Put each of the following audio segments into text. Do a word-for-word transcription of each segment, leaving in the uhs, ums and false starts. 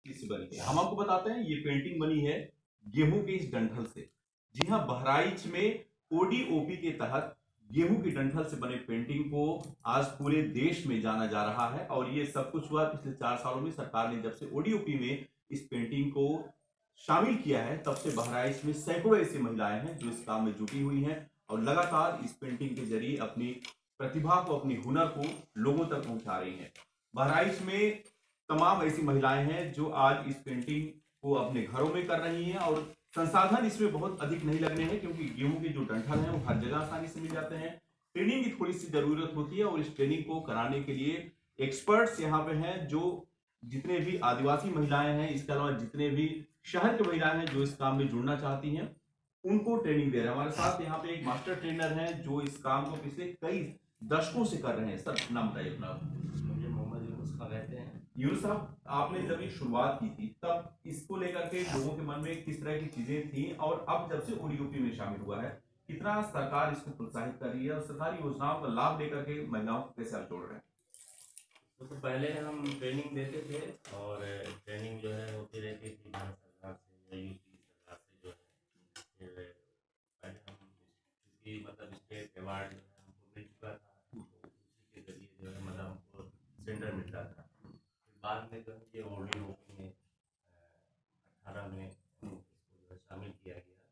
इससे बनी है। हम आपको बताते हैं ये पेंटिंग बनी है गेहूं के इस डंठल से। जी हाँ, बहराइच में ओडीओपी के तहत गेहूं की डंठल से बने पेंटिंग को आज पूरे देश में जाना जा रहा है। और ये सब कुछ हुआ पिछले चार सालों में। सरकार ने जब से ओडीओपी में इस पेंटिंग को शामिल किया है तब से बहराइच में सैकड़ों ऐसी महिलाएं हैं जो इस काम में जुटी हुई हैं और लगातार इस पेंटिंग के जरिए अपनी प्रतिभा को, अपनी हुनर को लोगों तक पहुंचा रही हैं। बहराइच में तमाम ऐसी महिलाएं हैं जो आज इस पेंटिंग को अपने घरों में कर रही हैं और संसाधन इसमें बहुत अधिक नहीं लगने हैं क्योंकि गेहूं के जो डंठल हैं वो हर जगह आसानी से मिल जाते हैं। ट्रेनिंग की थोड़ी सी जरूरत होती है और इस ट्रेनिंग को कराने के लिए एक्सपर्ट्स यहाँ पे हैं जो जितने भी आदिवासी महिलाएं हैं, इसके अलावा जितने भी शहर की महिलाएं हैं जो इस काम में जुड़ना चाहती हैं, उनको ट्रेनिंग दे रहे हैं। हमारे साथ यहाँ पे एक मास्टर ट्रेनर हैं जो इस काम को पिछले कई दशकों से कर रहे हैं। सर नाम बताइए अपना। मुझे मोहम्मद यूनुस खान कहते हैं। यूनुस साहब, आपने जब ये शुरुआत की थी तब इसको लेकर के लोगों के मन में किस तरह की चीजें थी और अब जब से ओडीओपी में शामिल हुआ है कितना सरकार इसको प्रोत्साहित कर रही है और सरकारी योजनाओं का लाभ लेकर के महिलाओं को कैसे आप जोड़ रहे हैं? तो पहले हम ट्रेनिंग देते थे और ट्रेनिंग जो है होती रहती थी भारत सरकार से या यूपी सरकार से जो है। फिर पहले हम किसी मतलब स्टेट अवार्ड जो है हमको मिल चुका था तो उसी के जरिए जो है मतलब हमको सेंटर मिलता था। फिर बाद में जो है ये ओडीओपी में अठारह में इसको जो है शामिल किया गया।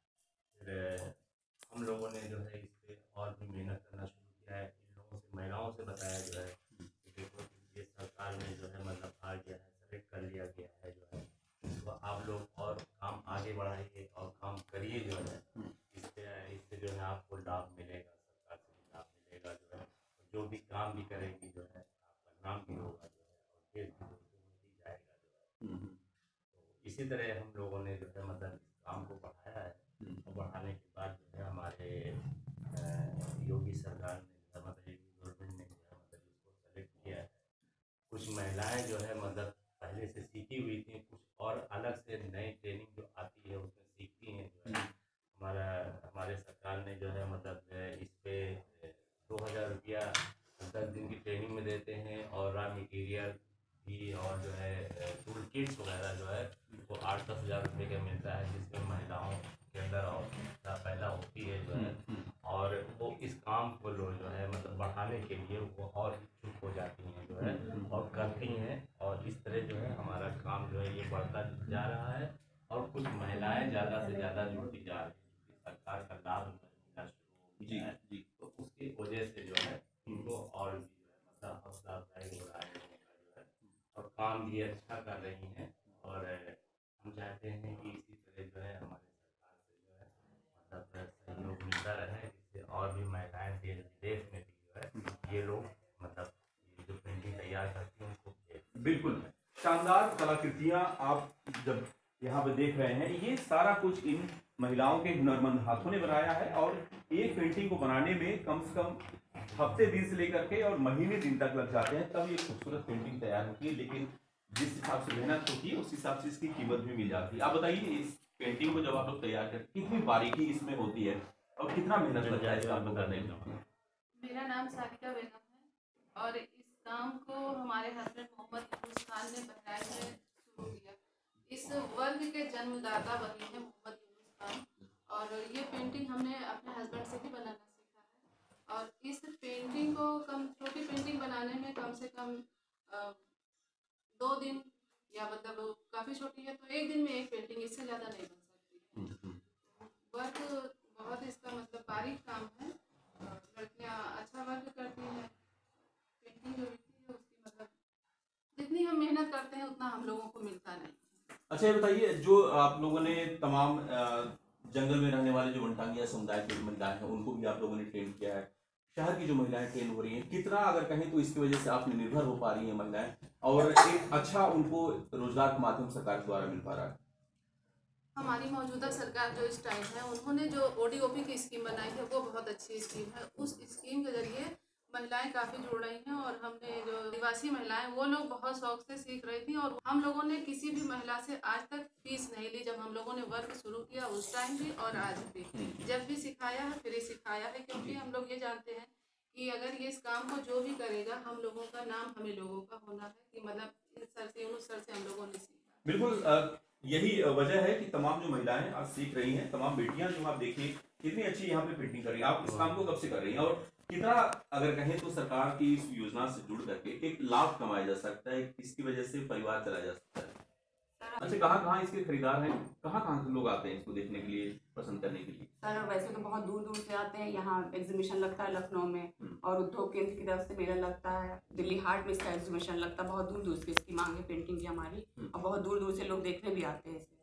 फिर हम लोगों ने जो है इस पर और भी मेहनत करना शुरू किया है। इन लोगों से, महिलाओं से बताया जो है कि देखो ये सरकार ने जो है मतलब आ गया है, सेलेक्ट कर लिया गया है जो है, तो आप लोग और काम आगे बढ़ाइए और काम करिए जो है। इससे इससे जो है आपको लाभ मिलेगा, सरकार से भी लाभ मिलेगा जो है। जो भी काम भी करेगी जो है आपका नाम भी होगा जो है और देश भी होती जाएगा जो है। तो इसी तरह हम लोगों ने जो है मतलब इस काम को बढ़ाया है और बढ़ाने के बाद जो है हमारे योगी सरकार ने जो है मतलब योगी गवर्नमेंट ने जो है मतलब इसको सेलेक्ट किया है। कुछ महिलाएं जो है मतलब पहले से सीखी हुई थी, कुछ और अलग से नई ट्रेनिंग जो आती है उसमें सीखती हैं जो है। हमारा हमारे सरकार ने जो है मतलब इस पे दो हज़ार रुपया दस दिन की ट्रेनिंग में देते हैं और रॉ मटेरियल भी और जो है टूल किट्स वगैरह जो है वो आठ दस हज़ार रुपये का मिलता है, जिसमें महिलाओं के अंदर और पैदा होती है जो है और वो इस काम को लो जो है मतलब बढ़ाने के लिए वो और इच्छुक हो जाती हैं जो है और करती हैं। और इस तरह जो है हमारा काम जो है ये बढ़ता जा रहा है और कुछ महिलाएं ज़्यादा से ज़्यादा जुड़ती जा रही हैं। सरकार का लाभ मिलना शुरू हो गया है जी, तो उसकी वजह से जो है उनको और भी जो है मतलब हौसला अफजाई हो रहा है लोगों का जो है और काम भी अच्छा कर रही हैं। और हम चाहते हैं कि इसी तरह जो है हमारे सरकार से जो है मतलब सहयोग मिलता रहे, जिससे और भी महिलाएं देश विदेश में भी जो है ये लोग मतलब ये जो पेंटिंग तैयार करती हैं उनको भेजें। बिल्कुल शानदार कलाकृतियां आप जब यहाँ पे देख रहे हैं, ये सारा कुछ इन महिलाओं के हुनरमंद हाथों ने बनाया है और एक पेंटिंग को बनाने में कम से कम हफ्ते दिन से लेकर के और महीने दिन तक लग जाते हैं तब ये खूबसूरत पेंटिंग तैयार होती है। लेकिन जिस हिसाब से मेहनत होती है उस हिसाब से इसकी कीमत भी मिल जाती है। आप बताइए इस पेंटिंग को जब आप लोग तैयार करते हैं कितनी बारीकी इसमें होती है और कितना मेहनत लगता है इस काम को करने में? मेरा नाम सारिका बेगम है और इस काम को हमारे हस्बैंड मोहम्मद यूनुस खान ने बहराइच में शुरू किया। इस वर्ग के जन्मदाता बनी है मोहम्मद यूनुस खान और ये पेंटिंग हमने अपने हस्बैंड से भी बनाना सीखा है। और इस पेंटिंग को कम छोटी पेंटिंग बनाने में कम से कम अ, दो दिन या मतलब काफ़ी छोटी है तो एक दिन में एक पेंटिंग, इससे ज़्यादा नहीं बन सकती। वर्क बहुत इसका मतलब बारीक काम है। लड़कियाँ अच्छा वर्क करती हैं। पेंटिंग जो बिकती है उसकी मतलब जितनी हम मेहनत करते हैं उतना हम लोगों को मिलता नहीं। अच्छा ये बताइए जो आप लोगों ने तमाम जंगल में रहने वाले जो वनटांगिया समुदाय की महिलाएं हैं उनको भी आप लोगों ने ट्रेन किया है, शहर की जो महिलाएं ट्रेन हो रही हैं, कितना अगर कहें तो इसकी वजह से आत्मनिर्भर हो पा रही हैं महिलाएं और एक अच्छा उनको रोजगार के माध्यम सरकार द्वारा मिल पा रहा है? हमारी मौजूदा सरकार जो इस टाइम है उन्होंने जो ओडीओपी की स्कीम बनाई है वो बहुत अच्छी स्कीम है। उस स्कीम के जरिए महिलाएं काफ़ी जुड़ रही हैं और हमने जो आदिवासी महिलाएं वो लोग बहुत शौक से सीख रही थी और हम लोगों ने किसी भी महिला से आज तक फीस नहीं ली। जब हम लोगों ने वर्क शुरू किया उस टाइम भी और आज भी जब भी सिखाया है फ्री सिखाया है, क्योंकि हम लोग ये जानते हैं कि अगर ये इस काम को जो भी करेगा हम लोगों का नाम हमें लोगों का होना है कि मतलब इस सर से उस सर से हम लोगों ने सीखा। बिल्कुल अ, यही वजह है कि तमाम जो महिलाएं आज सीख रही हैं, तमाम बेटियां जो आप देखिए कितनी अच्छी यहाँ पे पेंटिंग कर रही हैं। आप इस काम को कब से कर रही हैं और कितना, अगर कहें तो सरकार की इस योजना से जुड़ करके एक लाभ कमाया जा सकता है, इसकी वजह से परिवार चलाया जा सकता है? अच्छा, कहाँ कहाँ इसके खरीदार हैं, कहाँ कहाँ से लोग आते हैं इसको देखने के लिए, पसंद करने के लिए? सर वैसे तो बहुत दूर दूर से आते हैं, यहाँ एग्जीबिशन लगता है लखनऊ में, और उद्योग केंद्र की तरफ से मेला लगता है, दिल्ली हाट में इसका एग्जीबिशन लगता है। बहुत दूर दूर से इसकी मांग है पेंटिंग की हमारी, और बहुत दूर दूर से लोग देखने भी आते हैं इसे।